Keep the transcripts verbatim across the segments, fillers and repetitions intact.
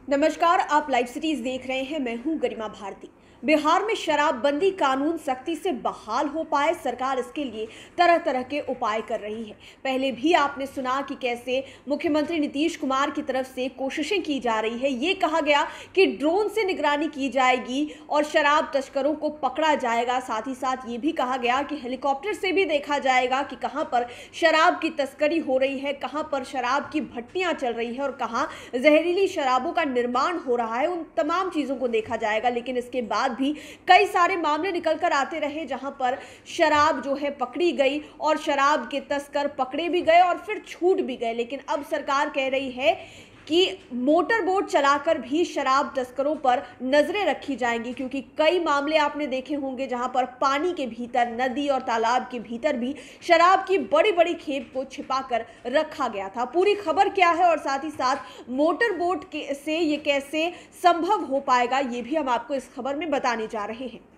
नमस्कार, आप live cities देख रहे हैं। मैं हूं गरिमा भारती। बिहार में शराबबंदी कानून सख्ती से बहाल हो पाए, सरकार इसके लिए तरह तरह के उपाय कर रही है। पहले भी आपने सुना कि कैसे मुख्यमंत्री नीतीश कुमार की तरफ से कोशिशें की जा रही है। ये कहा गया कि ड्रोन से निगरानी की जाएगी और शराब तस्करों को पकड़ा जाएगा। साथ ही साथ ये भी कहा गया कि हेलीकॉप्टर से भी देखा जाएगा कि कहां पर शराब की तस्करी हो रही है, कहां पर शराब की भट्टियां चल रही है और कहां जहरीली शराबों का निर्माण हो रहा है। उन तमाम चीजों को देखा जाएगा। लेकिन इसके बाद भी कई सारे मामले निकल कर आते रहे जहां पर शराब जो है पकड़ी गई और शराब के तस्कर पकड़े भी गए और फिर छूट भी गए। लेकिन अब सरकार कह रही है कि मोटर बोट चलाकर भी शराब तस्करों पर नजरें रखी जाएंगी, क्योंकि कई मामले आपने देखे होंगे जहां पर पानी के भीतर, नदी और तालाब के भीतर भी शराब की बड़ी बड़ी खेप को छिपाकर रखा गया था। पूरी खबर क्या है और साथ ही साथ मोटर बोट के से ये कैसे संभव हो पाएगा, ये भी हम आपको इस खबर में बताने जा रहे हैं।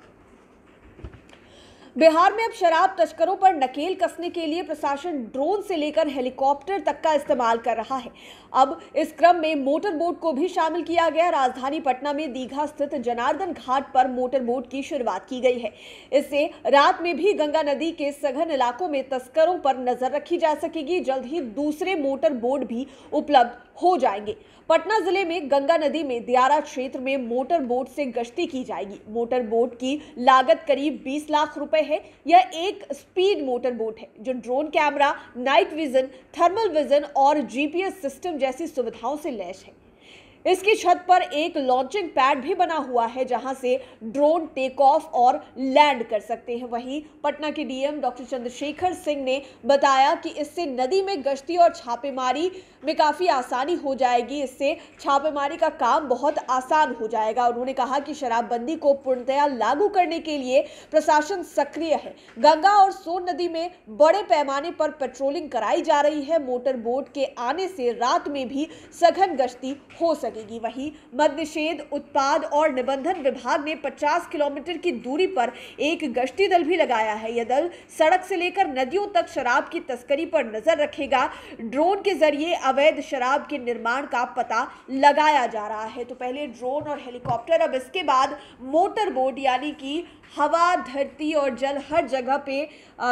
बिहार में अब शराब तस्करों पर नकेल कसने के लिए प्रशासन ड्रोन से लेकर हेलीकॉप्टर तक का इस्तेमाल कर रहा है। अब इस क्रम में मोटर बोट को भी शामिल किया गया। राजधानी पटना में दीघा स्थित जनार्दन घाट पर मोटर बोट की शुरुआत की गई है। इससे रात में भी गंगा नदी के सघन इलाकों में तस्करों पर नजर रखी जा सकेगी। जल्द ही दूसरे मोटर बोट भी उपलब्ध हो जाएंगे। पटना जिले में गंगा नदी में दियारा क्षेत्र में मोटर बोट से गश्ती की जाएगी। मोटर बोट की लागत करीब बीस लाख रुपए है। यह एक स्पीड मोटर बोट है जो drone camera, night vision, thermal vision और जीपीएस सिस्टम जैसी सुविधाओं से लैस है। इसकी छत पर एक लॉन्चिंग पैड भी बना हुआ है जहां से ड्रोन टेक ऑफ और लैंड कर सकते हैं। वहीं पटना के डीएम डॉक्टर चंद्रशेखर सिंह ने बताया कि इससे नदी में गश्ती और छापेमारी में काफी आसानी हो जाएगी। इससे छापेमारी का काम बहुत आसान हो जाएगा। उन्होंने कहा कि शराबबंदी को पूर्णतया लागू करने के लिए प्रशासन सक्रिय है। गंगा और सोन नदी में बड़े पैमाने पर पेट्रोलिंग कराई जा रही है। मोटर बोट के आने से रात में भी सघन गश्ती हो सके सकेगी। वहीं मद्यनिषेध, उत्पाद और निबंधन विभाग ने पचास किलोमीटर की दूरी पर एक गश्ती दल भी लगाया है। यह दल सड़क से लेकर नदियों तक शराब की तस्करी पर नजर रखेगा। ड्रोन के जरिए अवैध शराब के निर्माण का पता लगाया जा रहा है। तो पहले ड्रोन और हेलीकॉप्टर, अब इसके बाद मोटर बोट, यानी कि हवा, धरती और जल हर जगह पे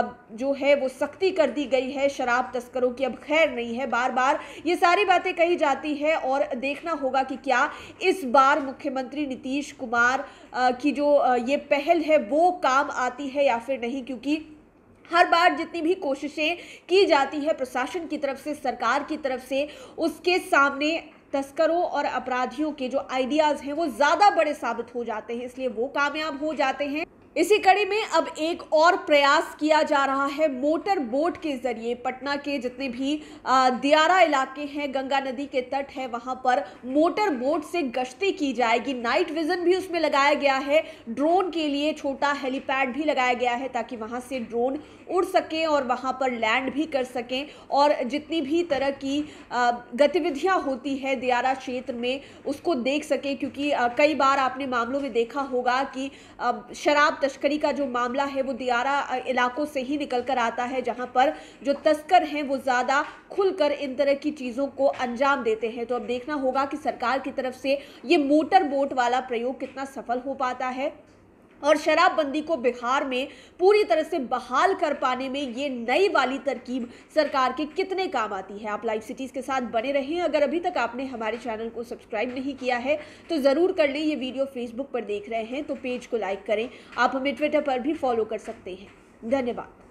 जो है वो सख्ती कर दी गई है। शराब तस्करों की अब खैर नहीं है। बार बार ये सारी बातें कही जाती है और देखना होगा कि क्या इस बार मुख्यमंत्री नीतीश कुमार की जो ये पहल है वो काम आती है या फिर नहीं, क्योंकि हर बार जितनी भी कोशिशें की जाती है प्रशासन की तरफ से, सरकार की तरफ से, उसके सामने तस्करों और अपराधियों के जो आइडियाज हैं वो ज्यादा बड़े साबित हो जाते हैं, इसलिए वो कामयाब हो जाते हैं। इसी कड़ी में अब एक और प्रयास किया जा रहा है। मोटर बोट के जरिए पटना के जितने भी दियारा इलाके हैं, गंगा नदी के तट है, वहां पर मोटर बोट से गश्ती की जाएगी। नाइट विजन भी उसमें लगाया गया है। ड्रोन के लिए छोटा हेलीपैड भी लगाया गया है ताकि वहां से ड्रोन उड़ सकें और वहां पर लैंड भी कर सकें और जितनी भी तरह की गतिविधियां होती है दियारा क्षेत्र में उसको देख सकें। क्योंकि कई बार आपने मामलों में देखा होगा कि शराब तस्करी का जो मामला है वो दियारा इलाकों से ही निकल कर आता है, जहां पर जो तस्कर हैं वो ज्यादा खुलकर इन तरह की चीजों को अंजाम देते हैं। तो अब देखना होगा कि सरकार की तरफ से ये मोटर बोट वाला प्रयोग कितना सफल हो पाता है और शराबबंदी को बिहार में पूरी तरह से बहाल कर पाने में ये नई वाली तरकीब सरकार के कितने काम आती है। आप लाइव सिटीज के साथ बने रहें। अगर अभी तक आपने हमारे चैनल को सब्सक्राइब नहीं किया है तो ज़रूर कर लें। ये वीडियो फेसबुक पर देख रहे हैं तो पेज को लाइक करें। आप हमें ट्विटर पर भी फॉलो कर सकते हैं। धन्यवाद।